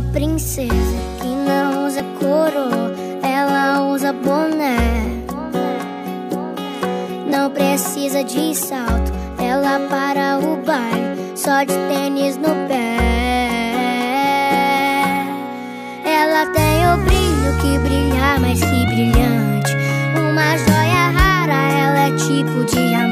uma princesa que não usa coroa, ela usa boné. Não precisa de salto, ela para o baile só de tênis no pé. Ela tem o brilho que brilha mais que brilhante, uma joia rara, ela é tipo diamante.